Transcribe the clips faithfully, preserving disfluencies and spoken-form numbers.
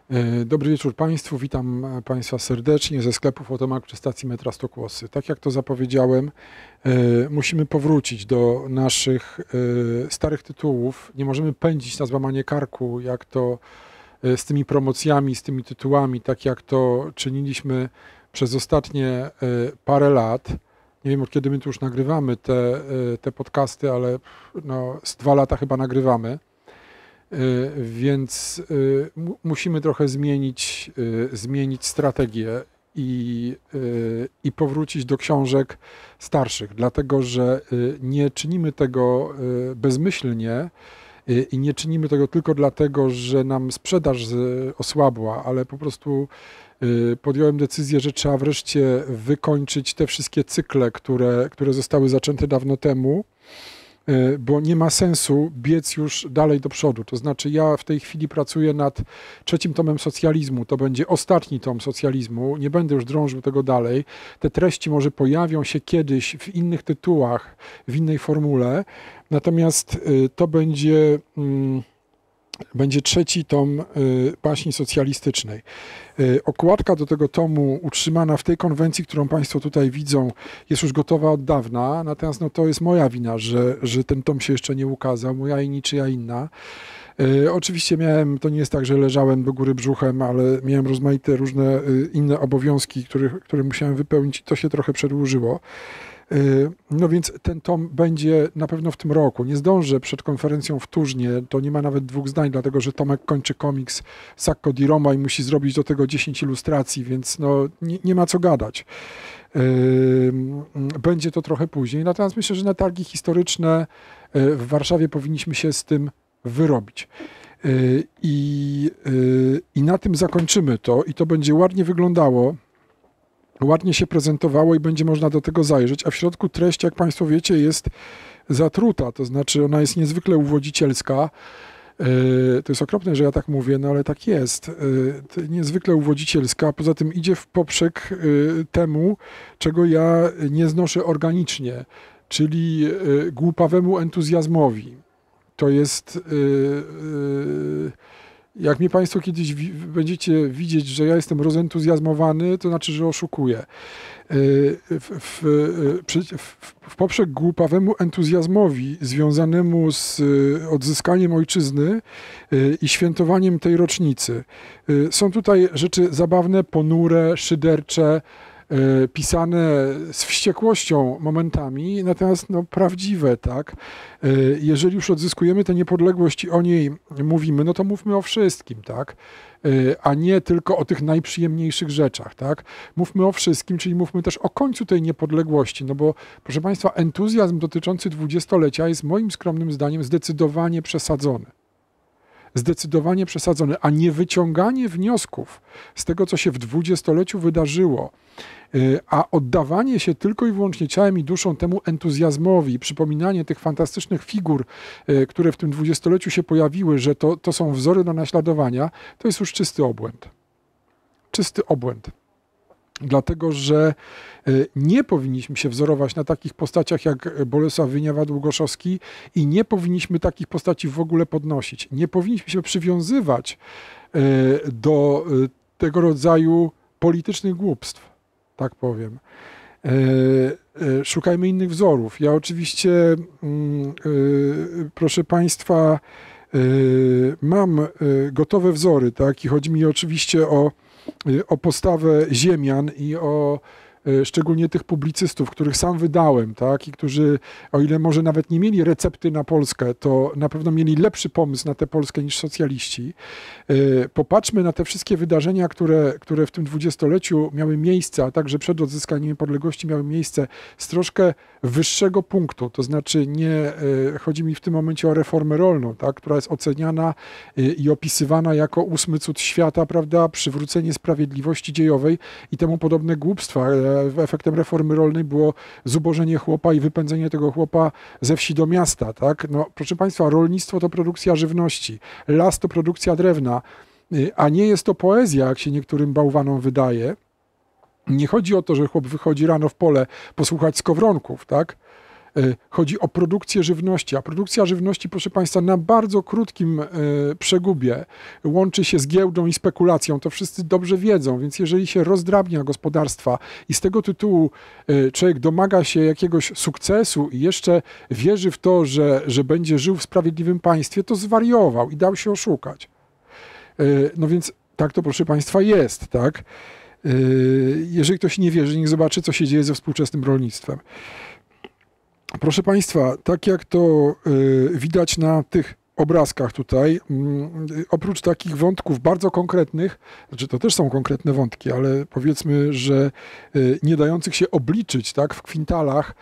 Dobry wieczór Państwu, witam Państwa serdecznie ze sklepu Fotomak przy stacji metra Stokłosy. Tak jak to zapowiedziałem, musimy powrócić do naszych starych tytułów. Nie możemy pędzić na złamanie karku, jak to z tymi promocjami, z tymi tytułami, tak jak to czyniliśmy przez ostatnie parę lat. Nie wiem, od kiedy my tu już nagrywamy te, te podcasty, ale no, z dwa lata chyba nagrywamy. Więc musimy trochę zmienić, zmienić strategię i, i powrócić do książek starszych, dlatego że nie czynimy tego bezmyślnie i nie czynimy tego tylko dlatego, że nam sprzedaż osłabła, ale po prostu podjąłem decyzję, że trzeba wreszcie wykończyć te wszystkie cykle, które, które zostały zaczęte dawno temu, bo nie ma sensu biec już dalej do przodu. To znaczy ja w tej chwili pracuję nad trzecim tomem socjalizmu. To będzie ostatni tom socjalizmu. Nie będę już drążył tego dalej. Te treści może pojawią się kiedyś w innych tytułach, w innej formule. Natomiast to będzie... Będzie trzeci tom baśni socjalistycznej. Okładka do tego tomu utrzymana w tej konwencji, którą Państwo tutaj widzą, jest już gotowa od dawna, natomiast no, to jest moja wina, że, że ten tom się jeszcze nie ukazał, moja i niczyja inna. Oczywiście miałem, to nie jest tak, że leżałem do góry brzuchem, ale miałem rozmaite różne inne obowiązki, które, które musiałem wypełnić i to się trochę przedłużyło. No więc ten tom będzie na pewno w tym roku. Nie zdążę przed konferencją w Turznie, to nie ma nawet dwóch zdań, dlatego że Tomek kończy komiks Sacco di Roma i musi zrobić do tego dziesięć ilustracji, więc no nie, nie ma co gadać. Będzie to trochę później, natomiast myślę, że na targi historyczne w Warszawie powinniśmy się z tym wyrobić. I, i na tym zakończymy to i to będzie ładnie wyglądało. Ładnie się prezentowało i będzie można do tego zajrzeć, a w środku treść, jak Państwo wiecie, jest zatruta, to znaczy ona jest niezwykle uwodzicielska. To jest okropne, że ja tak mówię, no ale tak jest. Niezwykle uwodzicielska, a poza tym idzie w poprzek temu, czego ja nie znoszę organicznie, czyli głupawemu entuzjazmowi. To jest... Jak mnie Państwo kiedyś wi- będziecie widzieć, że ja jestem rozentuzjazmowany, to znaczy, że oszukuję. W, w, w, w poprzek głupawemu entuzjazmowi związanemu z odzyskaniem ojczyzny i świętowaniem tej rocznicy. Są tutaj rzeczy zabawne, ponure, szydercze, pisane z wściekłością momentami, natomiast no, prawdziwe, tak? Jeżeli już odzyskujemy tę niepodległość i o niej mówimy, no to mówmy o wszystkim, tak? A nie tylko o tych najprzyjemniejszych rzeczach, tak? Mówmy o wszystkim, czyli mówmy też o końcu tej niepodległości, no bo proszę Państwa, entuzjazm dotyczący dwudziestolecia jest moim skromnym zdaniem zdecydowanie przesadzony. Zdecydowanie przesadzone, a nie wyciąganie wniosków z tego, co się w dwudziestoleciu wydarzyło, a oddawanie się tylko i wyłącznie ciałem i duszą temu entuzjazmowi, przypominanie tych fantastycznych figur, które w tym dwudziestoleciu się pojawiły, że to, to są wzory do naśladowania, to jest już czysty obłęd. Czysty obłęd. Dlatego, że nie powinniśmy się wzorować na takich postaciach jak Bolesław Wieniawa-Długoszowski i nie powinniśmy takich postaci w ogóle podnosić. Nie powinniśmy się przywiązywać do tego rodzaju politycznych głupstw, tak powiem. Szukajmy innych wzorów. Ja oczywiście, proszę Państwa, mam gotowe wzory, tak? I chodzi mi oczywiście o o postawę ziemian i o szczególnie tych publicystów, których sam wydałem, tak, i którzy, o ile może nawet nie mieli recepty na Polskę, to na pewno mieli lepszy pomysł na tę Polskę niż socjaliści. Popatrzmy na te wszystkie wydarzenia, które, które w tym dwudziestoleciu miały miejsce, a także przed odzyskaniem niepodległości miały miejsce z troszkę wyższego punktu, to znaczy nie chodzi mi w tym momencie o reformę rolną, tak, która jest oceniana i opisywana jako ósmy cud świata, prawda, przywrócenie sprawiedliwości dziejowej i temu podobne głupstwa. Efektem reformy rolnej było zubożenie chłopa i wypędzenie tego chłopa ze wsi do miasta, tak? No, proszę Państwa, rolnictwo to produkcja żywności, las to produkcja drewna, a nie jest to poezja, jak się niektórym bałwanom wydaje. Nie chodzi o to, że chłop wychodzi rano w pole posłuchać skowronków, tak? Chodzi o produkcję żywności, a produkcja żywności, proszę Państwa, na bardzo krótkim przegubie łączy się z giełdą i spekulacją. To wszyscy dobrze wiedzą, więc jeżeli się rozdrabnia gospodarstwa i z tego tytułu człowiek domaga się jakiegoś sukcesu i jeszcze wierzy w to, że, że będzie żył w sprawiedliwym państwie, to zwariował i dał się oszukać. No więc tak to, proszę Państwa, jest, tak? Jeżeli ktoś nie wierzy, niech zobaczy, co się dzieje ze współczesnym rolnictwem. Proszę Państwa, tak jak to widać na tych obrazkach tutaj, oprócz takich wątków bardzo konkretnych, znaczy to też są konkretne wątki, ale powiedzmy, że nie dających się obliczyć, tak, w kwintalach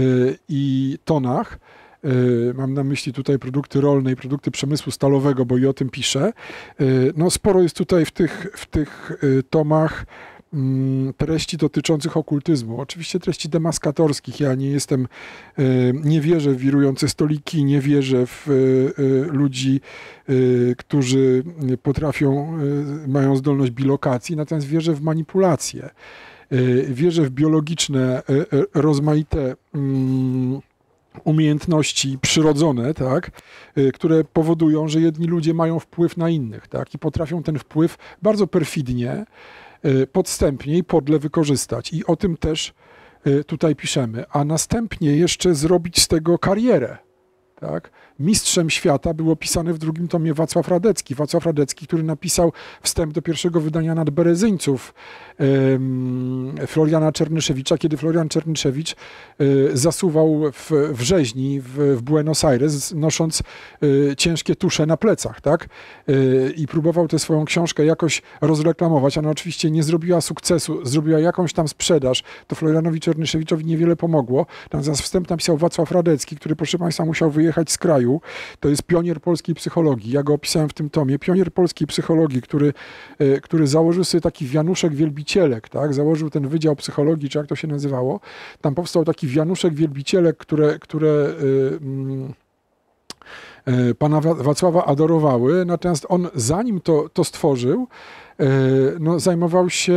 i tonach, mam na myśli tutaj produkty rolne i produkty przemysłu stalowego, bo i o tym piszę. No sporo jest tutaj w tych, w tych tomach treści dotyczących okultyzmu. Oczywiście treści demaskatorskich. Ja nie jestem, nie wierzę w wirujące stoliki, nie wierzę w ludzi, którzy potrafią, mają zdolność bilokacji, natomiast wierzę w manipulacje. Wierzę w biologiczne, rozmaite umiejętności przyrodzone, tak, które powodują, że jedni ludzie mają wpływ na innych, tak, i potrafią ten wpływ bardzo perfidnie, podstępnie i podle wykorzystać. I o tym też tutaj piszemy. A następnie jeszcze zrobić z tego karierę. Tak? Mistrzem świata był opisany w drugim tomie Wacław Radecki. Wacław Radecki, który napisał wstęp do pierwszego wydania Nadberezyńców um, Floriana Czernyszewicza, kiedy Florian Czernyszewicz y, zasuwał w, w rzeźni w, w Buenos Aires, nosząc y, ciężkie tusze na plecach, tak? Y, i próbował tę swoją książkę jakoś rozreklamować. Ona oczywiście nie zrobiła sukcesu, zrobiła jakąś tam sprzedaż. To Florianowi Czernyszewiczowi niewiele pomogło. Natomiast wstęp napisał Wacław Radecki, który, proszę Państwa, musiał wyjechać z kraju. To jest pionier polskiej psychologii. Ja go opisałem w tym tomie. Pionier polskiej psychologii, który, który założył sobie taki wianuszek wielbicielek, tak? Założył ten Wydział Psychologii, czy jak to się nazywało. Tam powstał taki wianuszek wielbicielek, które, które yy, pana Wacława adorowały. Natomiast on, zanim to, to stworzył, no, zajmował się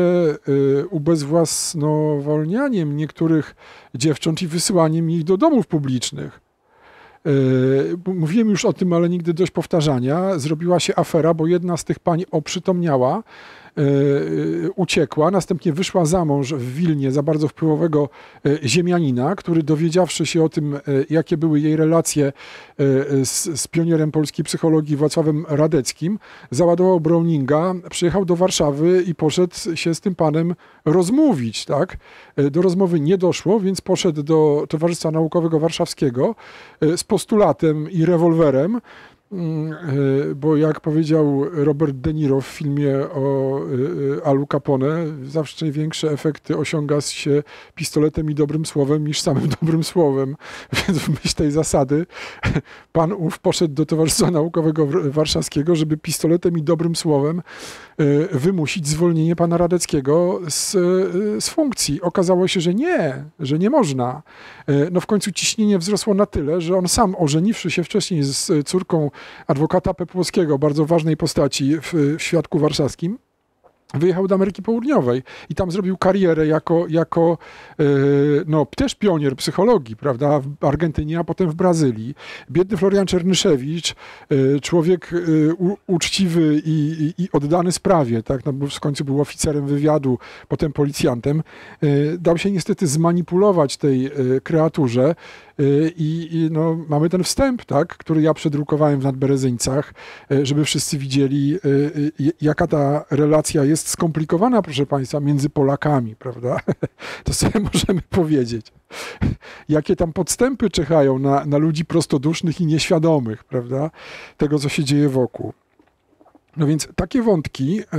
ubezwłasnowolnianiem niektórych dziewcząt i wysyłaniem ich do domów publicznych. Mówiłem już o tym, ale nigdy dość powtarzania. Zrobiła się afera, bo jedna z tych pań oprzytomniała, uciekła, następnie wyszła za mąż w Wilnie za bardzo wpływowego ziemianina, który, dowiedziawszy się o tym, jakie były jej relacje z, z pionierem polskiej psychologii Wacławem Radeckim, załadował Browninga, przyjechał do Warszawy i poszedł się z tym panem rozmówić. Tak? Do rozmowy nie doszło, więc poszedł do Towarzystwa Naukowego Warszawskiego z postulatem i rewolwerem, bo jak powiedział Robert De Niro w filmie o Alu Capone, zawsze większe efekty osiąga się pistoletem i dobrym słowem niż samym dobrym słowem. Więc w myśl tej zasady pan ów poszedł do Towarzystwa Naukowego Warszawskiego, żeby pistoletem i dobrym słowem wymusić zwolnienie pana Radeckiego z, z funkcji. Okazało się, że nie, że nie można. No w końcu ciśnienie wzrosło na tyle, że on sam, ożeniwszy się wcześniej z córką adwokata Pepłowskiego, bardzo ważnej postaci w, w świadku warszawskim, wyjechał do Ameryki Południowej i tam zrobił karierę jako, jako yy, no, też pionier psychologii, prawda, w Argentynie, a potem w Brazylii. Biedny Florian Czernyszewicz, yy, człowiek yy, u, uczciwy i, i, i oddany sprawie, tak, no, bo w końcu był oficerem wywiadu, potem policjantem, yy, dał się niestety zmanipulować tej yy, kreaturze. I, i no, mamy ten wstęp, tak, który ja przedrukowałem w Nadberezyńcach, żeby wszyscy widzieli, jaka ta relacja jest skomplikowana, proszę Państwa, między Polakami, prawda? To sobie możemy powiedzieć. Jakie tam podstępy czyhają na, na ludzi prostodusznych i nieświadomych, prawda? Tego, co się dzieje wokół. No więc takie wątki yy,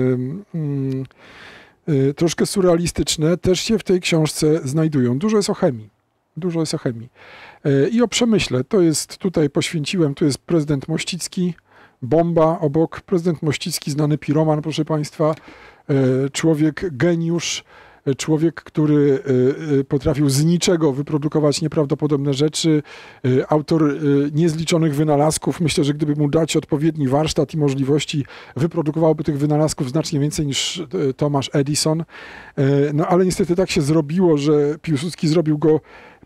yy, yy, troszkę surrealistyczne też się w tej książce znajdują. Dużo jest o chemii. Dużo jest o chemii. I o przemyśle. To jest, tutaj poświęciłem, tu jest prezydent Mościcki, bomba obok. Prezydent Mościcki, znany piroman, proszę Państwa, człowiek geniusz, człowiek, który potrafił z niczego wyprodukować nieprawdopodobne rzeczy, autor niezliczonych wynalazków. Myślę, że gdyby mu dać odpowiedni warsztat i możliwości, wyprodukowałby tych wynalazków znacznie więcej niż Thomas Edison. No ale niestety tak się zrobiło, że Piłsudski zrobił go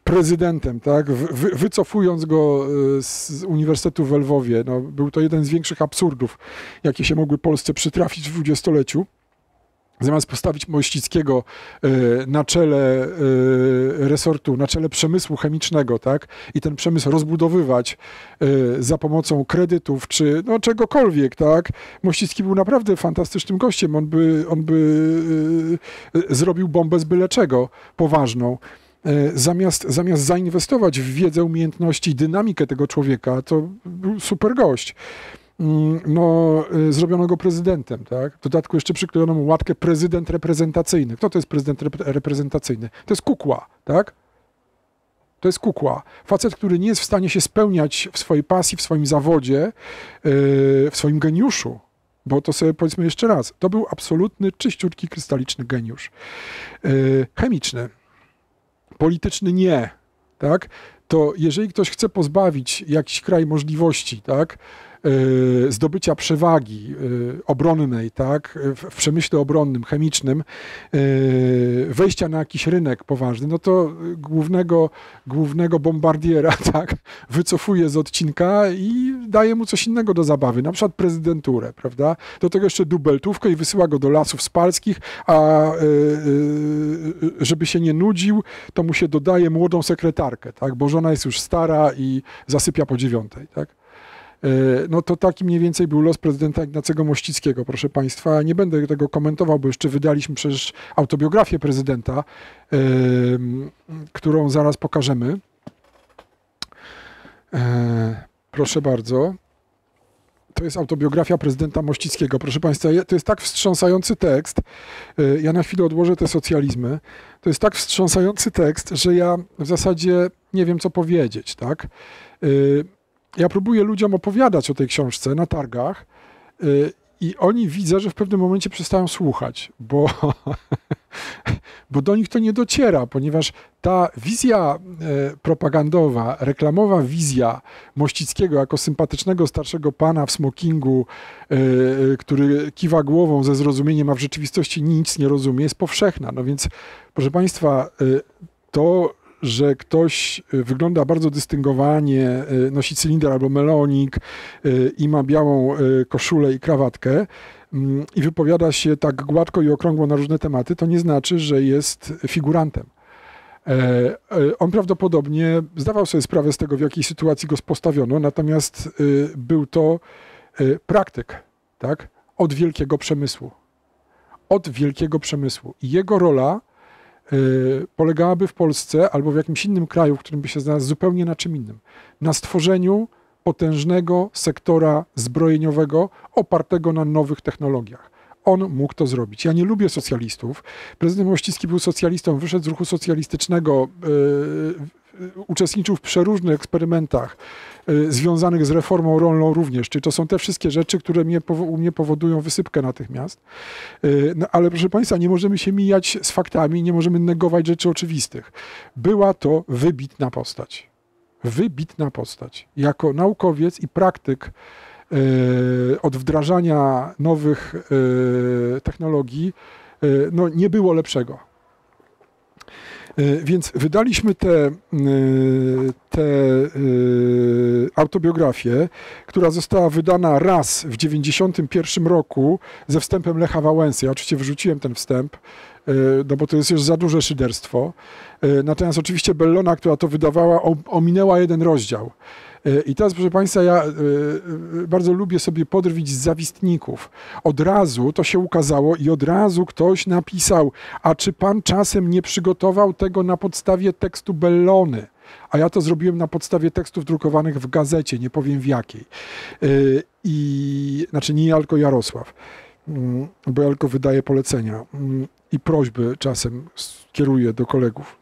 prezydentem, tak, wy, wycofując go z Uniwersytetu w Lwowie. No, był to jeden z większych absurdów, jakie się mogły Polsce przytrafić w dwudziestoleciu. Zamiast postawić Mościckiego na czele resortu, na czele przemysłu chemicznego, tak, i ten przemysł rozbudowywać za pomocą kredytów czy no, czegokolwiek, tak, Mościcki był naprawdę fantastycznym gościem. On by, on by zrobił bombę z byle czego poważną. Zamiast, zamiast zainwestować w wiedzę, umiejętności i dynamikę tego człowieka, to był super gość. No, zrobiono go prezydentem, tak? W dodatku jeszcze przyklejono mu łatkę prezydent reprezentacyjny. Kto to jest prezydent rep reprezentacyjny? To jest kukła, tak? To jest kukła. Facet, który nie jest w stanie się spełniać w swojej pasji, w swoim zawodzie, w swoim geniuszu. Bo to sobie powiedzmy jeszcze raz, to był absolutny, czyściutki, krystaliczny geniusz. Chemiczny. Polityczny nie, tak? To jeżeli ktoś chce pozbawić jakiś kraj możliwości, tak? Zdobycia przewagi obronnej, tak, w przemyśle obronnym, chemicznym, wejścia na jakiś rynek poważny, no to głównego, głównego bombardiera, tak, wycofuje z odcinka i daje mu coś innego do zabawy, na przykład prezydenturę, prawda? Do tego jeszcze dubeltówkę i wysyła go do Lasów Spalskich, a żeby się nie nudził, to mu się dodaje młodą sekretarkę, tak, bo żona jest już stara i zasypia po dziewiątej, tak? No to taki mniej więcej był los prezydenta Ignacego Mościckiego, proszę Państwa. Nie będę tego komentował, bo jeszcze wydaliśmy przecież autobiografię prezydenta, yy, którą zaraz pokażemy. Yy, proszę bardzo. To jest autobiografia prezydenta Mościckiego. Proszę Państwa, to jest tak wstrząsający tekst. Yy, ja na chwilę odłożę te socjalizmy. To jest tak wstrząsający tekst, że ja w zasadzie nie wiem, co powiedzieć, tak? Yy, Ja próbuję ludziom opowiadać o tej książce na targach yy, i oni widzę, że w pewnym momencie przestają słuchać, bo, bo do nich to nie dociera, ponieważ ta wizja yy, propagandowa, reklamowa wizja Mościckiego jako sympatycznego starszego pana w smokingu, yy, który kiwa głową ze zrozumieniem, a w rzeczywistości nic nie rozumie, jest powszechna. No więc, proszę Państwa, yy, to że ktoś wygląda bardzo dystyngowanie, nosi cylinder albo melonik i ma białą koszulę i krawatkę i wypowiada się tak gładko i okrągło na różne tematy, to nie znaczy, że jest figurantem. On prawdopodobnie zdawał sobie sprawę z tego, w jakiej sytuacji go postawiono, natomiast był to praktyk, tak? Od wielkiego przemysłu. Od wielkiego przemysłu. I jego rola polegałaby w Polsce albo w jakimś innym kraju, w którym by się znalazł, zupełnie na czym innym. Na stworzeniu potężnego sektora zbrojeniowego opartego na nowych technologiach. On mógł to zrobić. Ja nie lubię socjalistów. Prezydent Mościcki był socjalistą, wyszedł z ruchu socjalistycznego, yy, uczestniczył w przeróżnych eksperymentach yy, związanych z reformą rolną również. Czyli to są te wszystkie rzeczy, które mnie, u mnie powodują wysypkę natychmiast. Yy, no, ale proszę Państwa, nie możemy się mijać z faktami, nie możemy negować rzeczy oczywistych. Była to wybitna postać. Wybitna postać. Jako naukowiec i praktyk od wdrażania nowych technologii, no nie było lepszego. Więc wydaliśmy tę te, te autobiografię, która została wydana raz w dziewięćdziesiątym pierwszym roku ze wstępem Lecha Wałęsy. Ja oczywiście wyrzuciłem ten wstęp, no bo to jest już za duże szyderstwo. Natomiast oczywiście Bellona, która to wydawała, ominęła jeden rozdział. I teraz, proszę Państwa, ja bardzo lubię sobie podrwić z zawistników. Od razu to się ukazało i od razu ktoś napisał, a czy pan czasem nie przygotował tego na podstawie tekstu Bellony? A ja to zrobiłem na podstawie tekstów drukowanych w gazecie, nie powiem w jakiej. I, znaczy nie Jalko Jarosław, bo Jalko wydaje polecenia i prośby czasem kieruje do kolegów.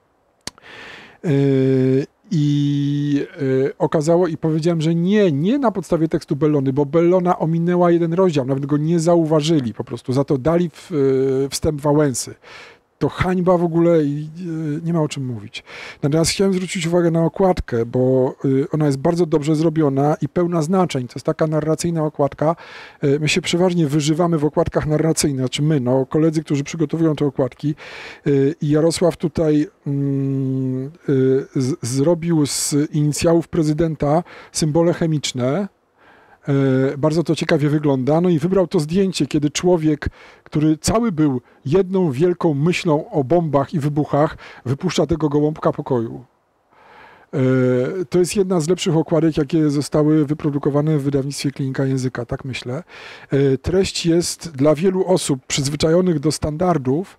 I y, okazało i powiedziałem, że nie, nie na podstawie tekstu Bellony, bo Bellona ominęła jeden rozdział, nawet go nie zauważyli po prostu, za to dali w, y, wstęp Wałęsy. to hańba w ogóle i nie ma o czym mówić. Natomiast chciałem zwrócić uwagę na okładkę, bo ona jest bardzo dobrze zrobiona i pełna znaczeń. To jest taka narracyjna okładka. My się przeważnie wyżywamy w okładkach narracyjnych, znaczy my, no, koledzy, którzy przygotowują te okładki. I Jarosław tutaj mm, z, zrobił z inicjałów prezydenta symbole chemiczne. Bardzo to ciekawie wygląda. No i wybrał to zdjęcie, kiedy człowiek, który cały był jedną wielką myślą o bombach i wybuchach, wypuszcza tego gołąbka pokoju. To jest jedna z lepszych okładek, jakie zostały wyprodukowane w wydawnictwie Klinika Języka, tak myślę. Treść jest dla wielu osób przyzwyczajonych do standardów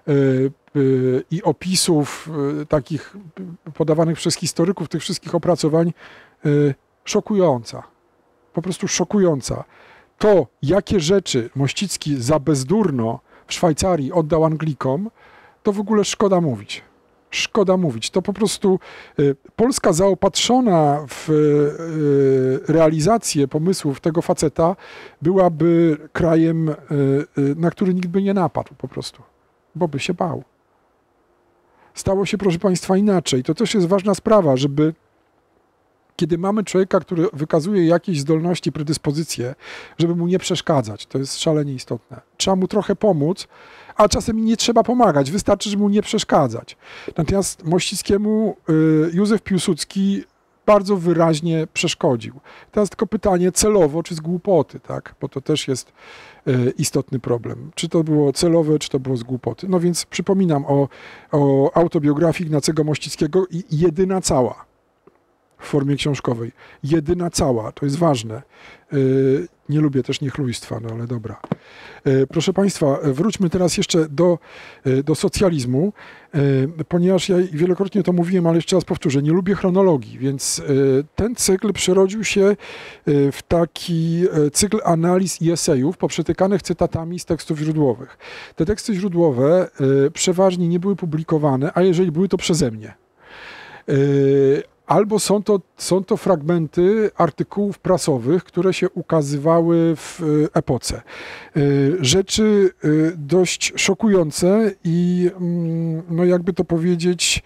i opisów takich podawanych przez historyków tych wszystkich opracowań szokująca. Po prostu szokująca. To, jakie rzeczy Mościcki za bezdurno w Szwajcarii oddał Anglikom, to w ogóle szkoda mówić. Szkoda mówić. To po prostu y, Polska zaopatrzona w y, realizację pomysłów tego faceta byłaby krajem, y, y, na który nikt by nie napadł po prostu, bo by się bał. Stało się, proszę Państwa, inaczej. To też jest ważna sprawa, żeby kiedy mamy człowieka, który wykazuje jakieś zdolności, predyspozycje, żeby mu nie przeszkadzać. To jest szalenie istotne. Trzeba mu trochę pomóc, a czasem nie trzeba pomagać. Wystarczy, żeby mu nie przeszkadzać. Natomiast Mościckiemu Józef Piłsudski bardzo wyraźnie przeszkodził. Teraz tylko pytanie celowo, czy z głupoty, tak? Bo to też jest istotny problem. Czy to było celowe, czy to było z głupoty. No więc przypominam o, o autobiografii Ignacego Mościckiego i jedyna cała. W formie książkowej. Jedyna cała, to jest ważne. Yy, nie lubię też niechlujstwa, no ale dobra. Yy, proszę Państwa, wróćmy teraz jeszcze do, yy, do socjalizmu, yy, ponieważ ja wielokrotnie to mówiłem, ale jeszcze raz powtórzę, nie lubię chronologii, więc yy, ten cykl przerodził się yy, w taki yy, cykl analiz i esejów poprzetykanych cytatami z tekstów źródłowych. Te teksty źródłowe yy, przeważnie nie były publikowane, a jeżeli były, to przeze mnie. Yy, Albo są to, są to fragmenty artykułów prasowych, które się ukazywały w epoce. Rzeczy dość szokujące i, no jakby to powiedzieć,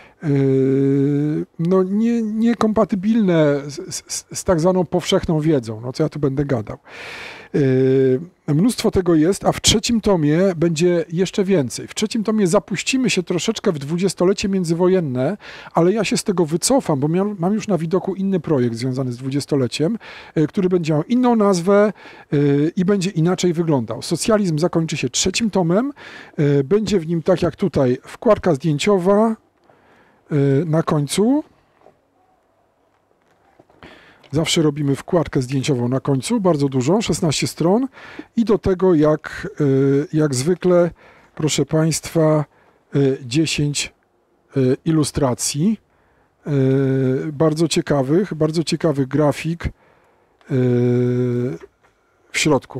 no nie, niekompatybilne z, z, z tak zwaną powszechną wiedzą. No co ja tu będę gadał. Mnóstwo tego jest, a w trzecim tomie będzie jeszcze więcej. W trzecim tomie zapuścimy się troszeczkę w dwudziestolecie międzywojenne, ale ja się z tego wycofam, bo miał, mam już na widoku inny projekt związany z dwudziestoleciem, który będzie miał inną nazwę i będzie inaczej wyglądał. Socjalizm zakończy się trzecim tomem, będzie w nim tak jak tutaj wkładka zdjęciowa na końcu. Zawsze robimy wkładkę zdjęciową na końcu, bardzo dużą, szesnaście stron i do tego jak, jak zwykle, proszę Państwa, dziesięć ilustracji, bardzo ciekawych, bardzo ciekawy grafik w środku.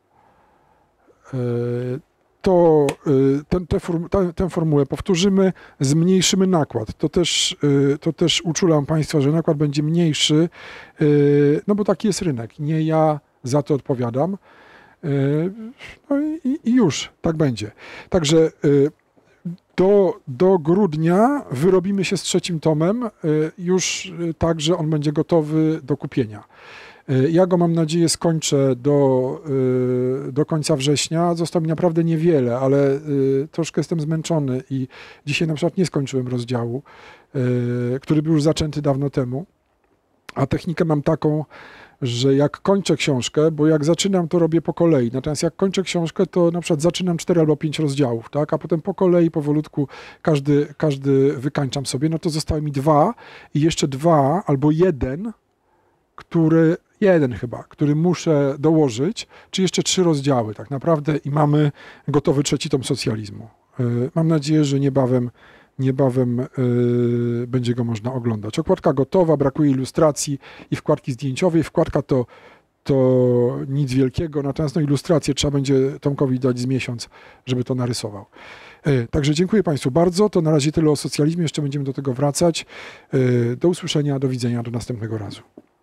To ten, tę, tę, tę formułę powtórzymy, zmniejszymy nakład. To też, to też uczulam Państwa, że nakład będzie mniejszy, no bo taki jest rynek. Nie ja za to odpowiadam. No i, i już tak będzie. Także do, do grudnia wyrobimy się z trzecim tomem, już tak, że on będzie gotowy do kupienia. Ja go, mam nadzieję, skończę do, do końca września. Zostało mi naprawdę niewiele, ale troszkę jestem zmęczony i dzisiaj na przykład nie skończyłem rozdziału, który był już zaczęty dawno temu. A technikę mam taką, że jak kończę książkę, bo jak zaczynam, to robię po kolei. Natomiast jak kończę książkę, to na przykład zaczynam cztery albo pięć rozdziałów, tak? A potem po kolei, powolutku każdy, każdy wykańczam sobie. No to zostały mi dwa i jeszcze dwa albo jeden, który... Jeden chyba, który muszę dołożyć, czy jeszcze trzy rozdziały tak naprawdę i mamy gotowy trzeci tom socjalizmu. Mam nadzieję, że niebawem, niebawem yy, będzie go można oglądać. Okładka gotowa, brakuje ilustracji i wkładki zdjęciowej. Wkładka to, to nic wielkiego, natomiast no, ilustrację trzeba będzie Tomkowi dać z miesiąc, żeby to narysował. Yy, także dziękuję Państwu bardzo. To na razie tyle o socjalizmie, jeszcze będziemy do tego wracać. Yy, do usłyszenia, do widzenia, do następnego razu.